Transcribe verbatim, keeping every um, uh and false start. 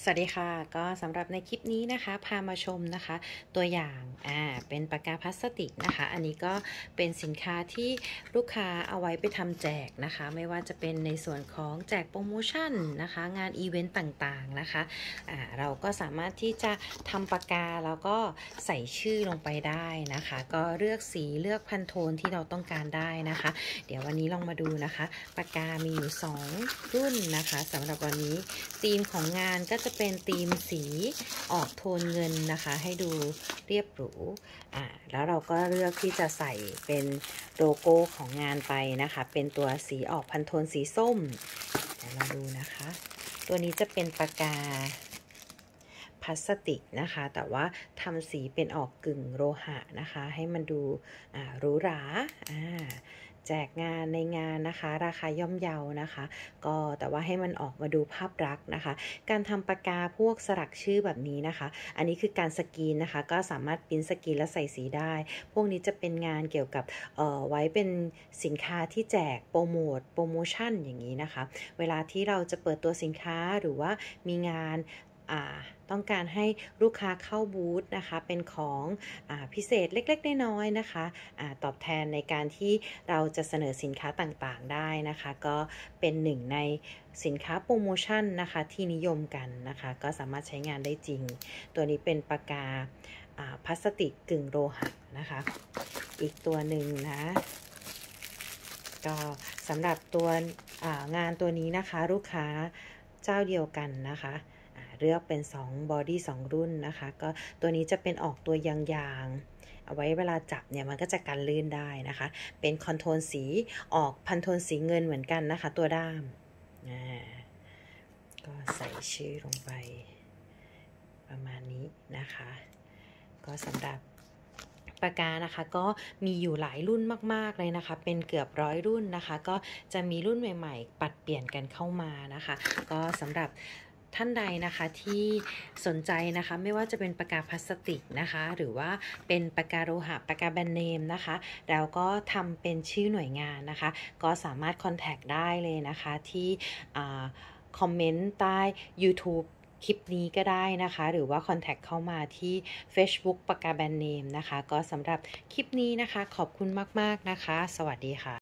สวัสดีค่ะก็สำหรับในคลิปนี้นะคะพามาชมนะคะตัวอย่างอ่าเป็นปากกาพลาสติกนะคะอันนี้ก็เป็นสินค้าที่ลูกค้าเอาไว้ไปทำแจกนะคะไม่ว่าจะเป็นในส่วนของแจกโปรโมชั่นนะคะงานอีเวนต์ต่างๆนะคะอ่าเราก็สามารถที่จะทำปากกาแล้วก็ใส่ชื่อลงไปได้นะคะก็เลือกสีเลือกพันโทนที่เราต้องการได้นะคะเดี๋ยววันนี้ลองมาดูนะคะปากกามีอยู่สองรุ่นนะคะสำหรับวันนี้ธีมของงานก็จะเป็นธีมสีออกโทนเงินนะคะให้ดูเรียบหรูอ่าแล้วเราก็เลือกที่จะใส่เป็นโลโก้ของงานไปนะคะเป็นตัวสีออกพันโทนสีส้มเดี๋ยวเราดูนะคะตัวนี้จะเป็นปากกาพลาสติกนะคะแต่ว่าทำสีเป็นออกกึ่งโลหะนะคะให้มันดูหรูหราแจกงานในงานนะคะราคาย่อมเยานะคะก็แต่ว่าให้มันออกมาดูภาพลักษณ์นะคะการทำปากกาพวกสลักชื่อแบบนี้นะคะอันนี้คือการสกรีนนะคะก็สามารถพิมพ์สกรีนและใส่สีได้พวกนี้จะเป็นงานเกี่ยวกับเอ่อไว้เป็นสินค้าที่แจกโปรโมทโปรโมชั่นอย่างนี้นะคะเวลาที่เราจะเปิดตัวสินค้าหรือว่ามีงานต้องการให้ลูกค้าเข้าบูธนะคะเป็นของอพิเศษเล็กๆน้อยๆนะคะอตอบแทนในการที่เราจะเสนอสินค้าต่างๆได้นะคะก็เป็นหนึ่งในสินค้าโปรโมชั่นนะคะที่นิยมกันนะคะก็สามารถใช้งานได้จริงตัวนี้เป็นปากกาพลาสติกกึ่งโลหะนะคะอีกตัวหนึ่งนะก็สำหรับตัวงานตัวนี้นะคะลูกค้าเจ้าเดียวกันนะคะเลือกเป็นสองบอดี้สองรุ่นนะคะก็ตัวนี้จะเป็นออกตัวยางๆเอาไว้เวลาจับเนี่ยมันก็จะกันลื่นได้นะคะเป็นคอนโทนสีออกพันโทนสีเงินเหมือนกันนะคะตัวด้ามก็ใส่ชื่อลงไปประมาณนี้นะคะก็สำหรับปากกานะคะก็มีอยู่หลายรุ่นมากๆเลยนะคะเป็นเกือบร้อยรุ่นนะคะก็จะมีรุ่นใหม่ๆปัดเปลี่ยนกันเข้ามานะคะก็สำหรับท่านใดนะคะที่สนใจนะคะไม่ว่าจะเป็นปากกาพลาสติกนะคะหรือว่าเป็นปากกาโลหะปากกาแบรนด์เนมนะคะแล้วก็ทำเป็นชื่อหน่วยงานนะคะก็สามารถคอนแทคได้เลยนะคะที่คอมเมนต์ใต้ YouTubeคลิปนี้ก็ได้นะคะหรือว่าคอนแทคเข้ามาที่ Facebook ปากกาแบรนด์เนมนะคะก็สำหรับคลิปนี้นะคะขอบคุณมากๆนะคะสวัสดีค่ะ